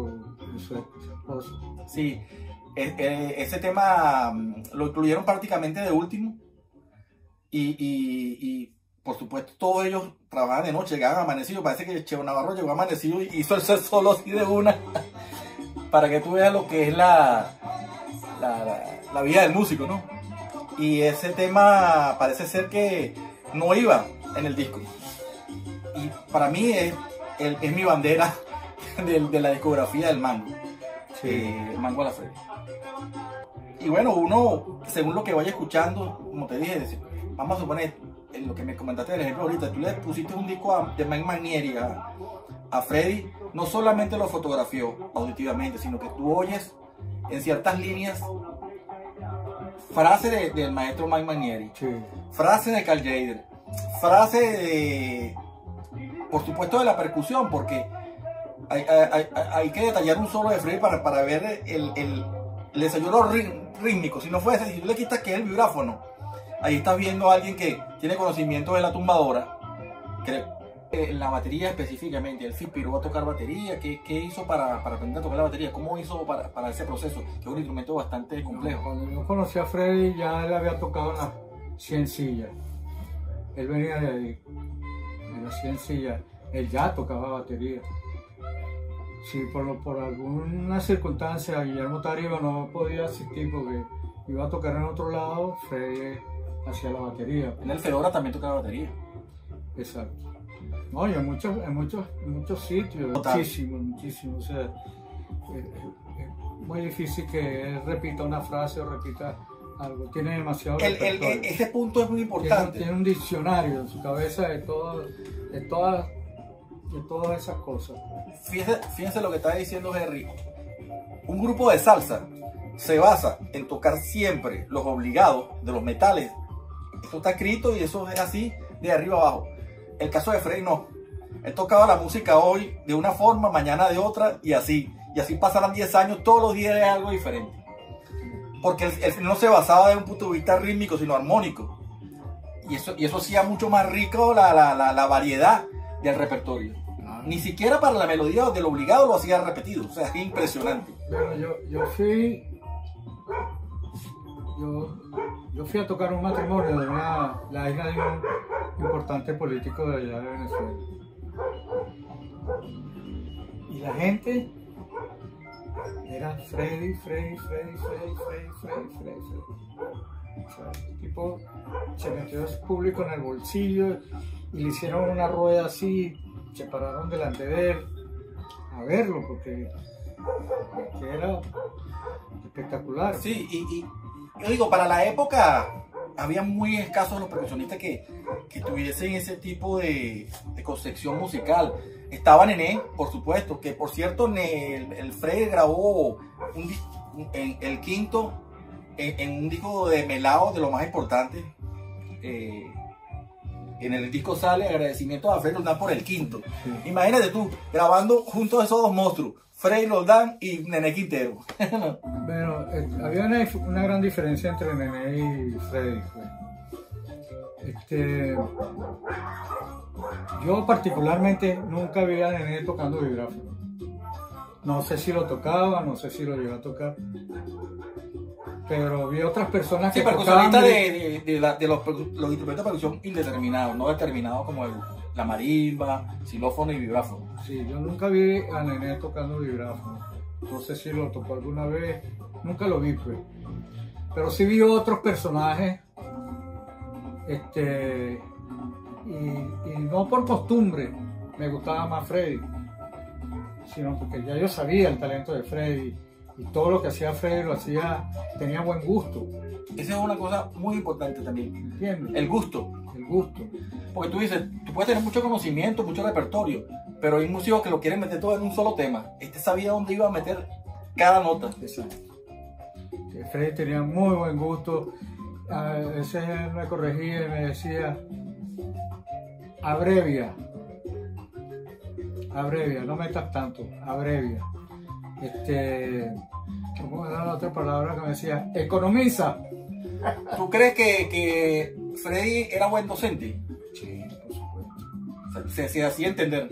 Speaker 3: Sí, ese tema lo incluyeron prácticamente de último, y por supuesto todos ellos trabajaban de noche, llegaban amanecidos. Parece que Cheo Navarro llegó amanecido y hizo el solo así de una, para que tú veas lo que es la vida del músico, ¿no? Y ese tema parece ser que no iba en el disco. Y para mí es mi bandera de la discografía del Mango. Sí. Mango a la Freddy. Y bueno, uno, según lo que vaya escuchando, como te dije, vamos a suponer, en lo que me comentaste del ejemplo ahorita, tú le pusiste un disco de Mike Mainieri a Freddy, no solamente lo fotografió auditivamente, sino que tú oyes en ciertas líneas frases del maestro Mike Mainieri, sí, frases de Karl Jader, frases por supuesto de la percusión, porque hay que detallar un solo de Freddy para ver el desayuno rítmico. Si no fuese, si tú le quitas que es el vibráfono, ahí estás viendo a alguien que tiene conocimiento de la tumbadora, en la batería específicamente. Él se inspiró a tocar batería. ¿Qué hizo para aprender a tocar la batería? ¿Cómo hizo para ese proceso? Que es un instrumento bastante complejo.
Speaker 4: Cuando yo conocí a Freddy, ya él había tocado en las 100 sillas. Él venía de ahí, en las 100 sillas. Él ya tocaba batería. Si por alguna circunstancia Guillermo Taribo no podía asistir porque iba a tocar en otro lado, Freddy hacía la batería.
Speaker 3: En el Fedora también tocaba batería.
Speaker 4: Exacto. No, y en muchos sitios, muchísimo. O sea, es muy difícil que él repita una frase o repita algo. Tiene demasiado repertorio.
Speaker 3: Ese punto es muy importante.
Speaker 4: Tiene un diccionario en su cabeza de todas esas cosas.
Speaker 3: Fíjense lo que está diciendo Henry. Un grupo de salsa se basa en tocar siempre los obligados de los metales. Eso está escrito y eso es así de arriba abajo. El caso de Freddy no. Él tocaba la música hoy de una forma, mañana de otra, y así pasarán 10 años, todos los días era algo diferente. Porque él no se basaba de un punto de vista rítmico, sino armónico. Y eso hacía mucho más rico la variedad del repertorio. Ni siquiera para la melodía del obligado lo hacía repetido. O sea, es impresionante.
Speaker 4: Bueno, yo fui a tocar un matrimonio de la hija de un importante político de allá de Venezuela. Y la gente era Freddy. O sea, el tipo se metió a su público en el bolsillo y le hicieron una rueda así, se pararon delante de él a verlo porque era espectacular.
Speaker 3: Sí, y yo digo, para la época había muy escasos los percusionistas que tuviesen ese tipo de concepción musical. Estaba Nené, por supuesto, que por cierto el Freddy grabó el quinto en un disco de Melao, de lo más importante. En el disco sale agradecimiento a Freddy Roldán por el quinto. Sí. Imagínate tú, grabando juntos a esos dos monstruos, Freddy Roldán y Nené Quintero.
Speaker 4: Bueno, había una gran diferencia entre Nené y Freddy. Yo particularmente nunca vi a Nené tocando vibráfono. No sé si lo tocaba, no sé si lo llegó a tocar. Pero vi otras personas que tocaban...
Speaker 3: de los instrumentos de percusión indeterminados, no determinados como la marimba, xilófono y vibráfono.
Speaker 4: Sí, yo nunca vi a Nené tocando vibráfono. No sé si lo tocó alguna vez, nunca lo vi, pues. Pero sí vi otros personajes, y no por costumbre me gustaba más Freddy, sino porque ya yo sabía el talento de Freddy. Y todo lo que hacía Freddy lo hacía, tenía buen gusto.
Speaker 3: Esa es una cosa muy importante también.
Speaker 4: ¿Entiendes?
Speaker 3: El gusto. Porque tú dices, tú puedes tener mucho conocimiento, mucho repertorio, pero hay músicos que lo quieren meter todo en un solo tema. Este sabía dónde iba a meter cada nota.
Speaker 4: Exacto. Freddy tenía muy buen gusto. A veces él me corregía y me decía, abrevia, no metas tanto, abrevia. ¿Cómo era la otra palabra que me decía? Economiza.
Speaker 3: ¿Tú crees que Freddy era buen docente?
Speaker 4: Sí, por supuesto.
Speaker 3: Se hacía entender.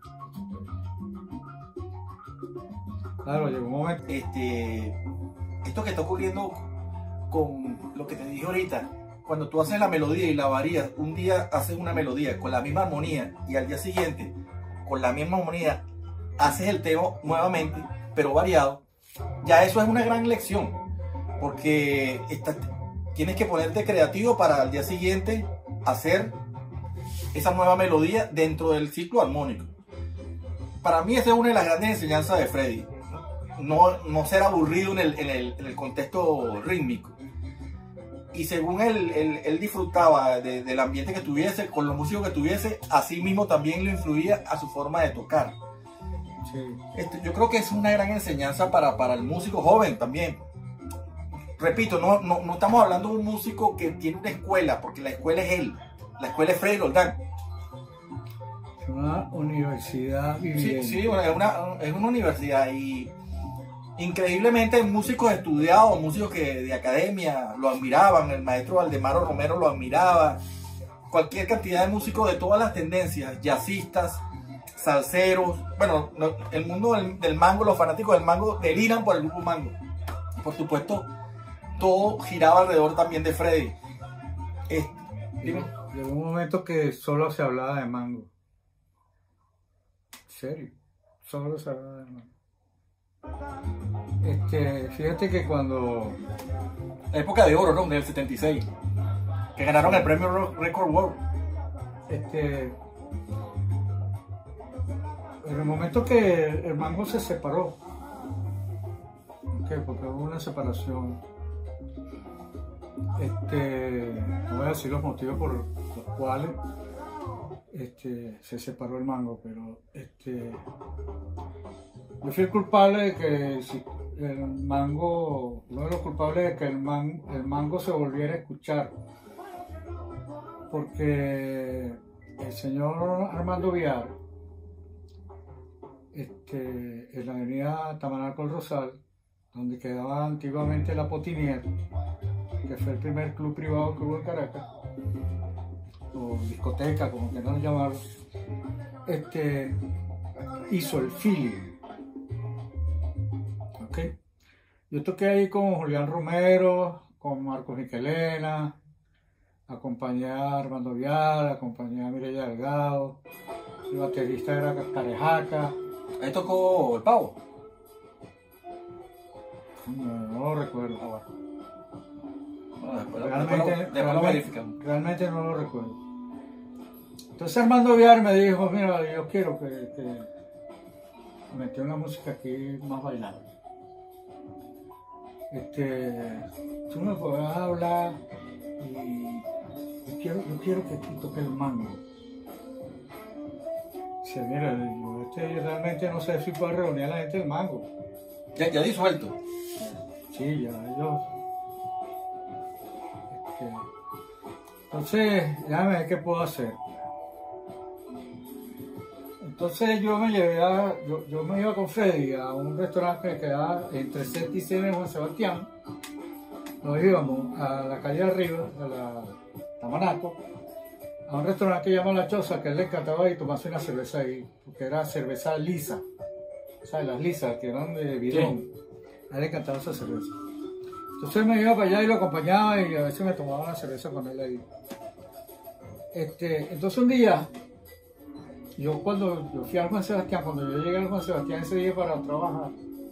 Speaker 4: Claro, llegó un momento.
Speaker 3: Esto que está ocurriendo con lo que te dije ahorita, cuando tú haces la melodía y la varías, un día haces una melodía con la misma armonía y al día siguiente con la misma armonía haces el tema nuevamente, pero variado, ya eso es una gran lección, porque tienes que ponerte creativo para al día siguiente hacer esa nueva melodía dentro del ciclo armónico. Para mí esa es una de las grandes enseñanzas de Freddy. No ser aburrido en el contexto rítmico. Y según él disfrutaba del ambiente que tuviese, con los músicos que tuviese, así mismo también lo influía a su forma de tocar.
Speaker 4: Sí.
Speaker 3: Yo creo que es una gran enseñanza para el músico joven también. Repito, no estamos hablando de un músico que tiene una escuela, porque la escuela es él. La escuela es Freddy Roldán.
Speaker 4: Es una universidad viviente.
Speaker 3: Sí, es una universidad y increíblemente hay músicos estudiados, músicos que de academia lo admiraban, el maestro Valdemaro Romero lo admiraba, cualquier cantidad de músicos de todas las tendencias, jazzistas, salseros, bueno, el mundo del mango, los fanáticos del mango deliran por el grupo Mango. Por supuesto, todo giraba alrededor también de Freddy. Dime.
Speaker 4: Llegó un momento que solo se hablaba de mango. ¿En serio? Solo se hablaba de mango. Fíjate que cuando...
Speaker 3: La época de oro, ¿no? Del 76. Que ganaron el premio Record World.
Speaker 4: En el momento que el mango se separó, porque hubo una separación, no voy a decir los motivos por los cuales se separó el mango, pero yo fui el culpable de que el mango, uno de los culpables de que el mango se volviera a escuchar, porque el señor Armando Viar, en la avenida Tamanaco El Rosal, donde quedaba antiguamente la Potinier, que fue el primer club privado que hubo en Caracas, o discoteca, como quieran llamarlo, hizo el feeling. ¿Okay? Yo toqué ahí con Julián Romero, con Marcos Michelena, acompañé a Armando Vial, acompañé a Mireya Delgado, el baterista era Carejaca.
Speaker 3: Ahí tocó el Pavo.
Speaker 4: No lo recuerdo. Realmente no lo recuerdo. Entonces Armando Vial me dijo, mira, yo quiero que metió una música aquí más bailable. Tú me podrás hablar y yo quiero que tú toques el mango. Dice, mira, yo realmente no sé si puedo reunir a la gente del mango.
Speaker 3: Ya disuelto.
Speaker 4: Sí, ya ellos. Entonces, déjame ver qué puedo hacer. Entonces yo me iba con Freddy a un restaurante que quedaba entre Sete y Cena en Juan Sebastián. Nos íbamos a la calle arriba, a la Tamanaco, a un restaurante que llama La Choza, que a él le encantaba y tomarse una cerveza ahí, porque era cerveza lisa, ¿sabes? Las lisas que eran de bidón. Sí. A él le encantaba esa cerveza. Entonces me iba para allá y lo acompañaba y a veces me tomaba una cerveza con él ahí. Entonces un día, cuando yo fui a Juan Sebastián, cuando yo llegué a Juan Sebastián ese día para trabajar,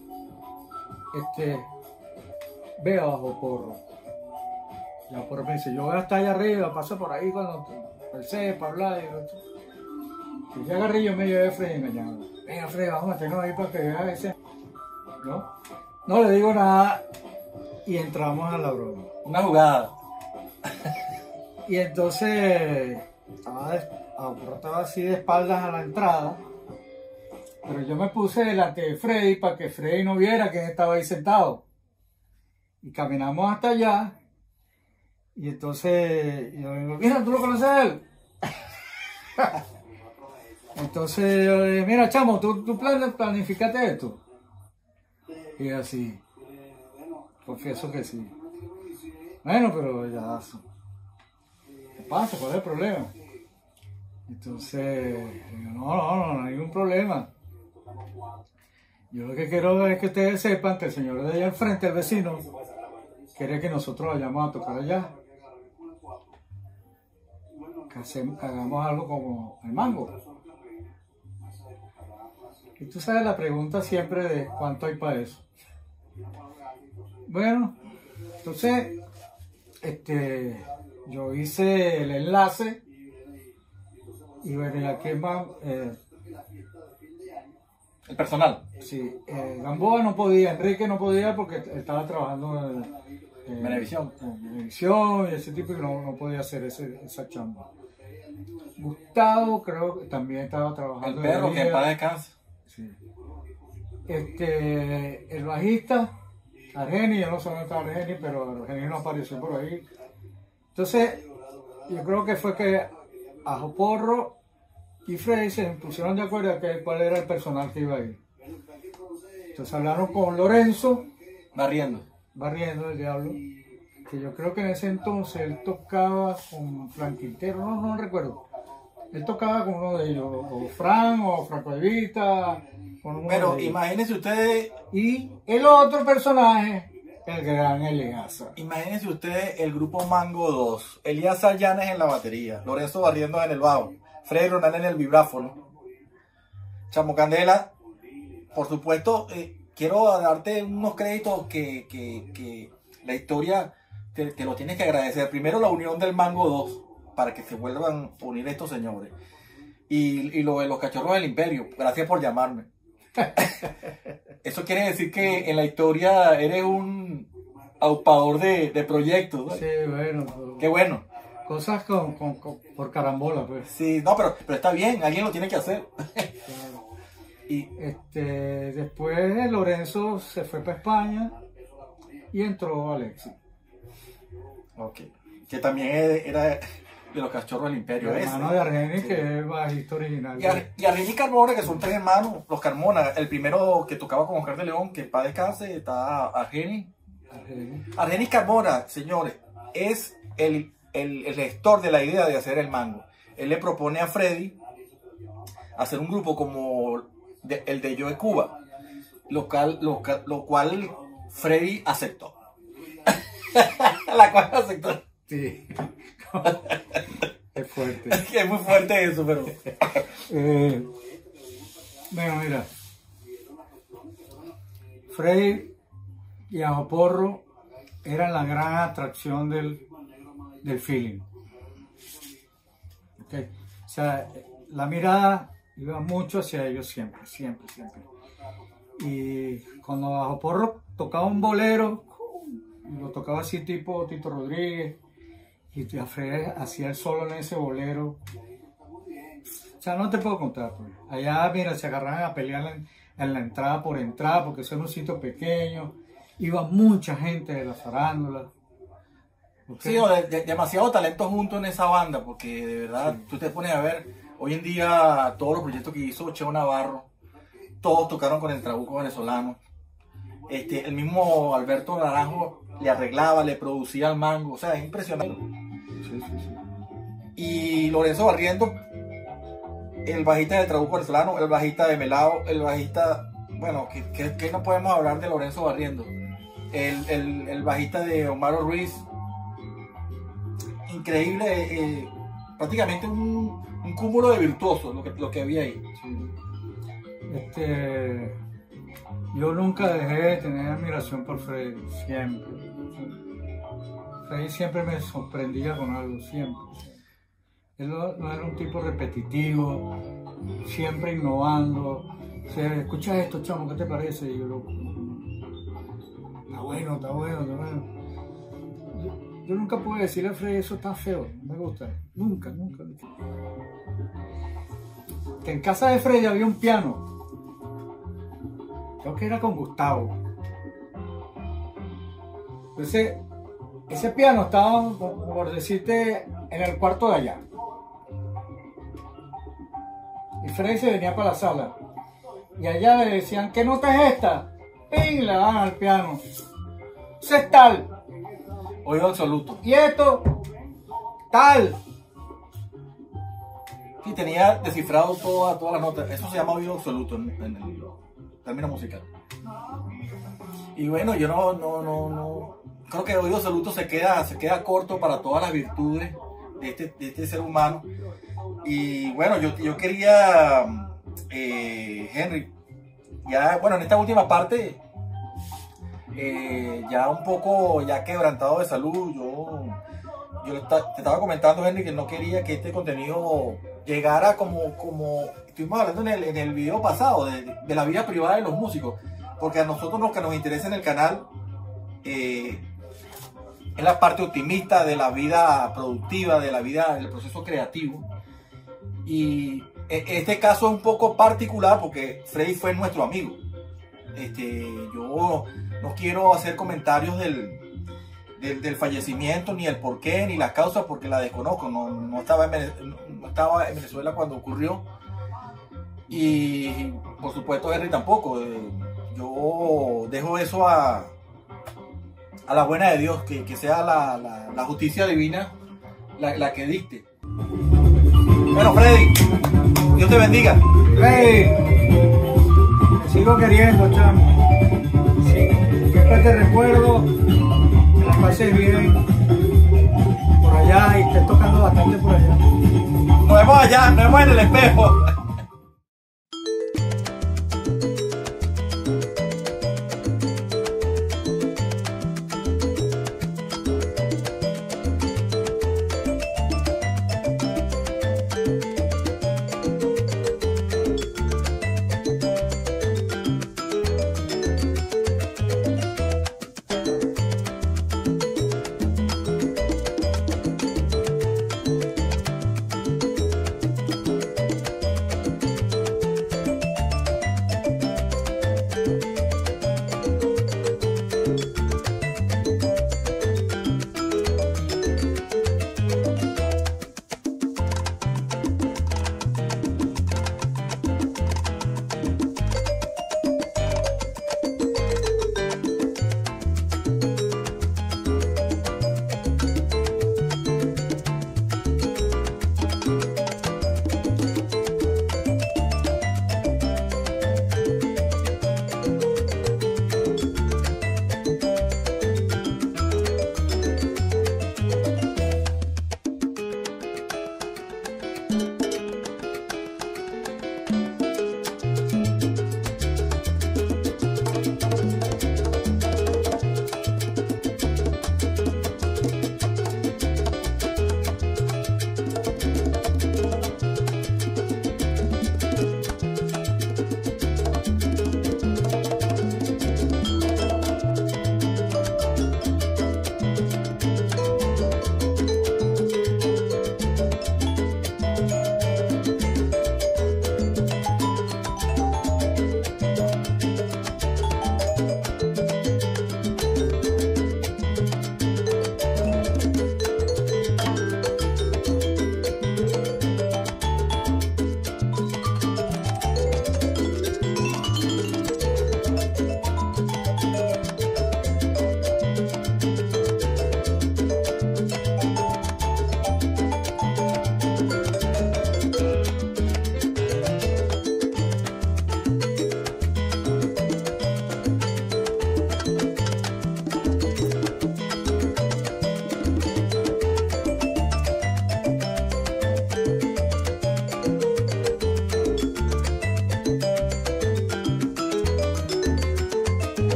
Speaker 4: veo a Bajo Porro. Ya por me dice, yo voy hasta allá arriba, paso por ahí cuando pensé para hablar. Y yo agarré y yo me llevé a Freddy engañado. Venga Freddy, vamos a meternos ahí para que vea ese. No le digo nada y entramos a la broma.
Speaker 3: Una jugada.
Speaker 4: Y entonces estaba así de espaldas a la entrada, pero yo me puse delante de Freddy para que Freddy no viera quién estaba ahí sentado. Y caminamos hasta allá, y entonces yo digo, mira, ¿tú lo conoces a él? Entonces yo le dije, mira, chamo, ¿tú planificaste esto? Y así, confieso que sí. Bueno, pero ya, ¿qué pasa? ¿Cuál es el problema? Entonces, digo, no hay ningún problema. Yo lo que quiero es que ustedes sepan que el señor de allá enfrente, el vecino, quiere que nosotros vayamos a tocar allá. Que hagamos algo como el mango. Y tú sabes la pregunta siempre de cuánto hay para eso. Bueno, entonces, yo hice el enlace y bueno, ya que más,
Speaker 3: El personal.
Speaker 4: sí, Gamboa no podía, Enrique no podía porque estaba trabajando en
Speaker 3: Venevisión.
Speaker 4: Venevisión y ese tipo y no podía hacer esa chamba. Gustavo creo que también estaba trabajando.
Speaker 3: El perro
Speaker 4: de
Speaker 3: que en
Speaker 4: día.
Speaker 3: paz descanse.
Speaker 4: Sí. El bajista, Argeni, yo no sé dónde está Argeni, pero Argeni no apareció por ahí. Entonces, yo creo que fue que Ajo Porro y Freddy se pusieron de acuerdo de cuál era el personal que iba a ir. Entonces hablaron con Lorenzo,
Speaker 3: Barriendo.
Speaker 4: Barriendo el Diablo, que yo creo que en ese entonces él tocaba con Frank Quintero, no recuerdo. Él tocaba con uno de ellos, o Fran, o Franco Evita, con uno
Speaker 3: Pero
Speaker 4: de ellos.
Speaker 3: imagínense ustedes,
Speaker 4: Y el otro personaje, el gran Eleazar.
Speaker 3: imagínense ustedes el grupo Mango 2. Elías Llanes en la batería, Lorenzo Barriendo en el bajo, Freddy Ronald en el vibráfono. Chamo Candela, por supuesto, quiero darte unos créditos que la historia te lo tienes que agradecer. Primero la unión del Mango 2, para que se vuelvan a unir estos señores. Y lo de los cachorros del imperio, gracias por llamarme. Eso quiere decir que en la historia eres un aupador de proyectos, ¿no?
Speaker 4: Sí, bueno.
Speaker 3: Qué bueno.
Speaker 4: Cosas por carambola, pues.
Speaker 3: Sí, no, pero está bien, alguien lo tiene que hacer.
Speaker 4: Claro.
Speaker 3: Y
Speaker 4: Después Lorenzo se fue para España y entró Alexis.
Speaker 3: ok, que también era de los cachorros del imperio.
Speaker 4: El
Speaker 3: ese.
Speaker 4: hermano de Argeni,
Speaker 3: Sí.
Speaker 4: que es el bajista original.
Speaker 3: Y Argeni Carmona, que son tres hermanos, los Carmona. El primero que tocaba con Oscar de León, que para descanse, está Argeni.
Speaker 4: Argeni.
Speaker 3: Argeni Carmona, señores, es el gestor de la idea de hacer el mango. Él le propone a Freddy hacer un grupo como el de Yo de Cuba, lo cual Freddy aceptó. La cual aceptó.
Speaker 4: Sí. Es fuerte.
Speaker 3: Es muy fuerte eso, pero...
Speaker 4: Bueno, mira. Freddy y Ajo Porro eran la gran atracción del feeling. Okay. O sea, la mirada iba mucho hacia ellos siempre. Y cuando Ajo Porro tocaba un bolero, lo tocaba así tipo Tito Rodríguez, y Freddy hacía el solo en ese bolero. O sea, no te puedo contar, pues. Allá, mira, se agarraban a pelear en la entrada por entrada, porque eso era un sitio pequeño. Iba mucha gente de la farándula. ¿Okay?
Speaker 3: Sí, demasiado talento junto en esa banda, porque de verdad,
Speaker 4: Sí.
Speaker 3: tú te pones a ver, hoy en día todos los proyectos que hizo Cheo Navarro, todos tocaron con el trabuco venezolano. El mismo Alberto Naranjo le arreglaba, le producía el mango, o sea, es impresionante.
Speaker 4: Sí.
Speaker 3: Y Lorenzo Barriendo, el bajista del trabuco venezolano, el bajista de Melao, el bajista, bueno, que no podemos hablar de Lorenzo Barriendo, el bajista de Omar Ruiz, increíble, prácticamente un cúmulo de virtuosos lo que había ahí.
Speaker 4: Sí. Yo nunca dejé de tener admiración por Freddy, siempre. Freddy siempre me sorprendía con algo, siempre. Él no era un tipo repetitivo, siempre innovando. O sea, escucha esto, chamo, ¿qué te parece? Y yo, está bueno. Yo nunca pude decirle a Freddy, eso está feo, no me gusta. Nunca. Que en casa de Freddy había un piano. Creo que era con Gustavo. Entonces, ese piano estaba, por decirte, en el cuarto de allá. Y Freddy se venía para la sala. Y allá le decían, ¿qué nota es esta? Y le daban al piano. Ese es tal.
Speaker 3: Oído absoluto.
Speaker 4: Y esto, tal.
Speaker 3: Y tenía descifrado todas las notas. Eso se llama oído absoluto en el término musical. Y bueno, yo no creo que el oído absoluto se queda corto para todas las virtudes de este ser humano. Y bueno, yo quería, Henry, ya, bueno, en esta última parte, ya un poco, ya quebrantado de salud, yo te estaba comentando, Henry, que no quería que este contenido llegara como estuvimos hablando en el video pasado, de la vida privada de los músicos, porque a nosotros lo que nos interesa en el canal es la parte optimista de la vida productiva, de la vida, del proceso creativo. Y este caso es un poco particular porque Freddy fue nuestro amigo. Yo no quiero hacer comentarios del fallecimiento, ni el por qué, ni las causas, porque la desconozco. No estaba en Venezuela cuando ocurrió. Y por supuesto Henry tampoco. Yo dejo eso a la buena de Dios, que sea la justicia divina la que dicte. Bueno, Freddy, Dios te bendiga.
Speaker 4: Freddy, te sigo queriendo, chamo. Sí, siempre te recuerdo, que la pases bien por allá y estés tocando bastante por allá.
Speaker 3: Nos vemos allá, nos vemos en el espejo.